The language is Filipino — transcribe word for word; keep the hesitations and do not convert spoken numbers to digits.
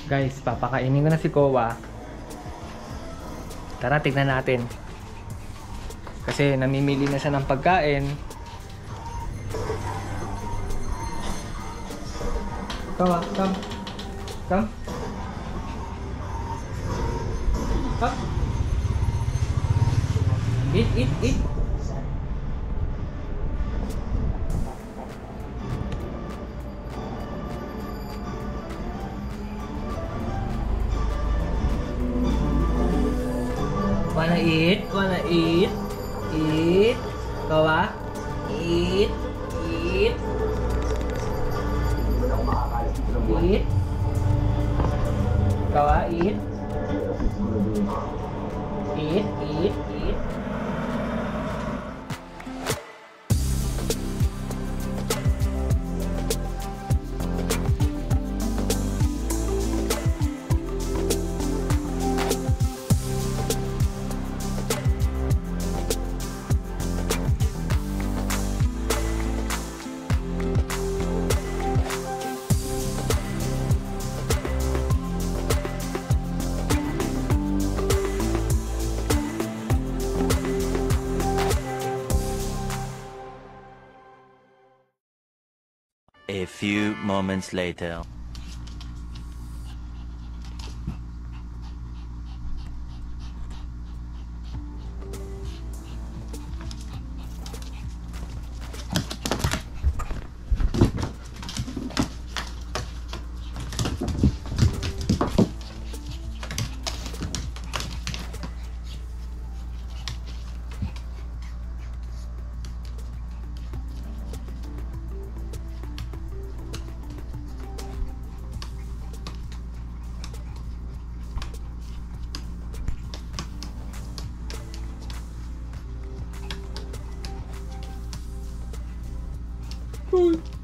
Guys, papakainin ko na si Kowa. Tara, tignan natin. Kasi namimili na siya ng pagkain. Kowa, come. Come. Come. Eat, eat, eat. Wanna eat? Wanna eat? Eat. Kawa? Eat. Eat. Eat. Kawa? Eat. Eat. Eat. Eat. A few moments later. Uy.